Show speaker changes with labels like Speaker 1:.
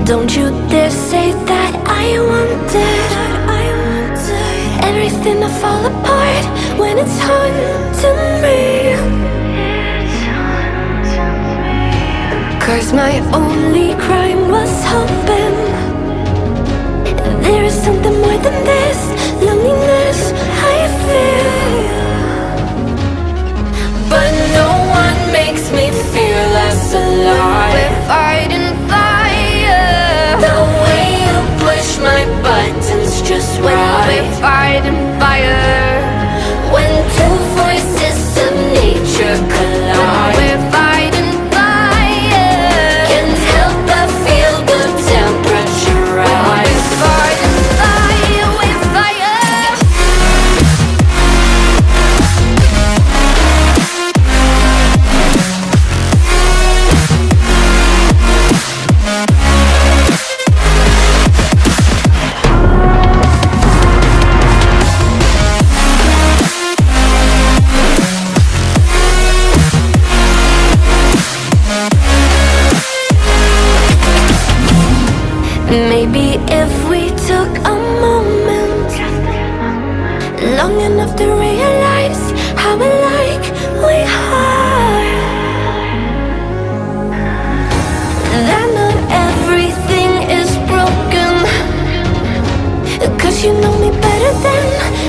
Speaker 1: Don't you dare say that I wanted everything to fall apart when it's haunting me. 'Cause my only crime was hoping there is something more than this loneliness I feel. But no one makes me feel less alive. We're fighting fire. The way you push my buttons just right. We're fighting fire. When two voices of nature collide. We're fighting fire. Can't help but feel the temperature rise. We're fighting fire. We're fire. Maybe if we took a moment long enough to realize how alike we are, that not everything is broken. 'Cause you know me better than